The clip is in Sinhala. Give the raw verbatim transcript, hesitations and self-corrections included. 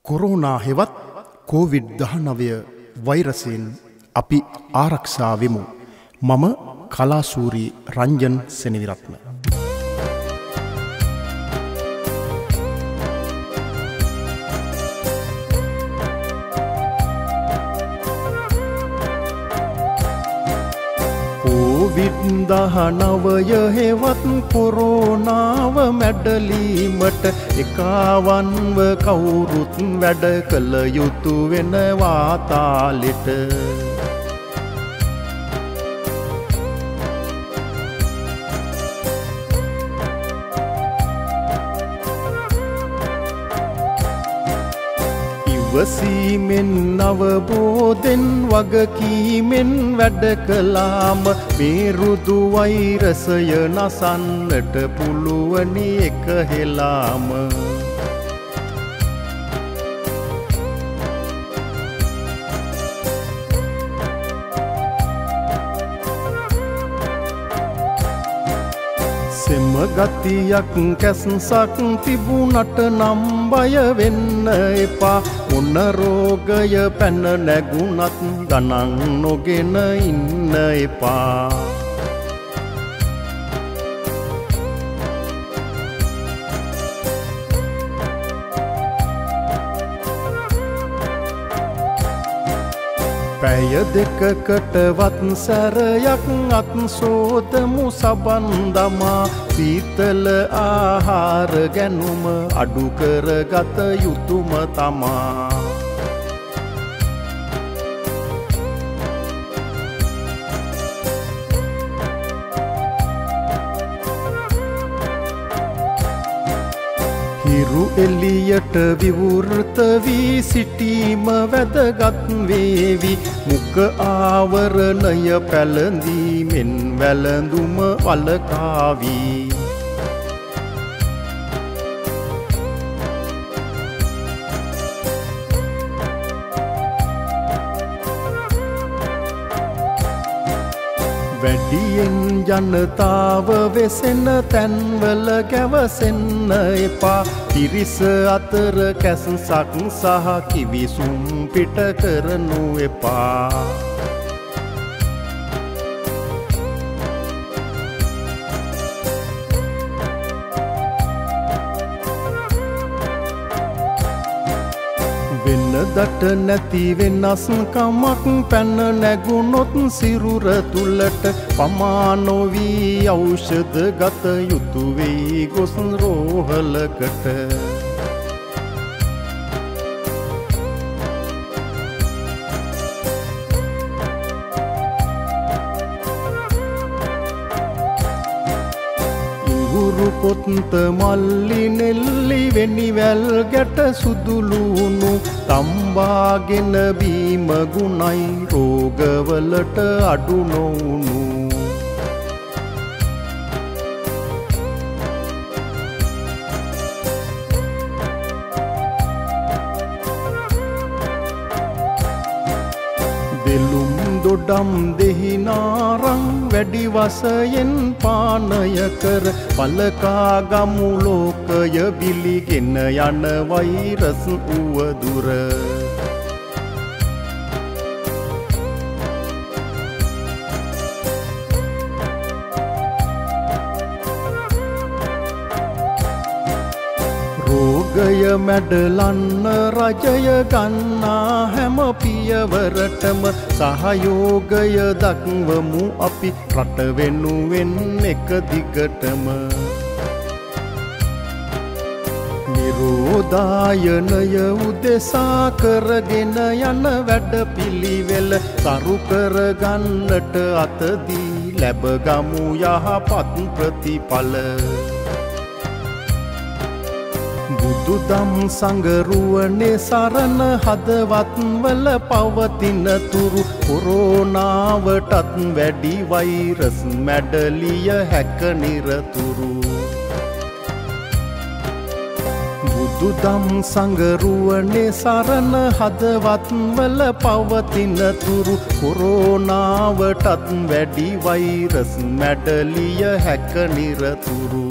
කොරෝනා හෙවත් කොවිඩ් දහනවය වෛරසයෙන් අපි ආරක්ෂා වෙමු. මම කලාසූරී රංජන් සෙනවිරත්න. කොවිඩ් දහනවය හෙවත් කොරෝනාව මැඩලීමට එකාවන්ව කවුරුත් වැඩ කළ යුතු වෙනවා තාලෙට. ඉවසීමෙන් අවබෝධෙන් වගකීමෙන් වැඩ කළාම මේ රුදු වෛරසය නසන්නට පුළුවනි එක හෙලාම. සෙම ගතියක් කැස්සක් තිබුණට නම් බය වෙන්න එපා. මොන රෝගය පැන නැගුණත් ගණන් නොගෙන ඉන්න එපා. පැය දෙකකටවත් සැරයක් අත් සෝදමු සබන් දමා. සීතල ආහාර ගැනුම අඩු කරගත යුතුම තමා. හිරු එලියට විවෘත වී සිටීම වැදගත් වේවි. මුඛ ආවරණය පැළඳීමෙන් වැළඳුම වළකාවී. වැඩියෙන් ජනතාව වෙසෙන තැන්වල ගැවසෙන්න එපා. පිරිස අතර කැස්සක් සහ කිවිසුම් පිට කරනු එපා. වෙනදට නැති වෙනස්කමක් පැන නැගුණොත් සිරුර තුලට පමා නොවී ඖෂධ ගත යුතු වෙයි ගොස් රෝහලකට. ඉඟුරු පොත්ත මල්ලි නෙල්ලි වෙනිවැල් ගැට සුදුලුණු තම්බාගෙන බීම ගුණයි රෝගවලට අඩු නොවුණු. දෙලුම් දොඩම් දෙහිනාරං වැඩි වශයෙන් පානය කර පලකා ගමු ලෝකය බිලිගෙන යන වෛරස් උවදුර. රෝගය මැඩලන්න රජය ගන්නා හැම පියවරටම සහයෝගය දක්වමු අපි රට වෙනුවෙන් එක දිගටම. නිරෝධායනය උදෙසා කරගෙන යන වැඩ පිළිවෙල සරු කරගන්නට අතදී ලැබගමු යහපත් ප්‍රතිඵල. බුදුදම් සංගරුවනේ සරණ හදවත් වල පවතින තුරු කොරෝනාවටත් වැඩි වෛරස් මැඩලිය හැක නිරතුරු. බුදුදම් සංගරුවනේ සරණ හදවත් වල පවතින තුරු කොරෝනාවටත් වැඩි වෛරස් මැඩලිය හැක නිරතුරු.